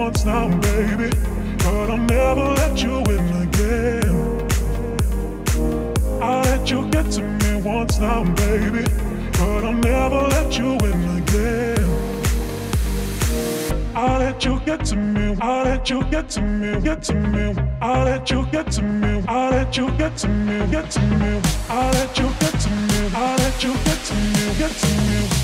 once now, baby, but I'll never let you in again. I let you get to me once now, baby, but I'll never let you in again. I let you get to me, I let you get to me, get to me. I let you get to me, I let you get to me, get to me. I let you get to me, I let you get to me, get to me.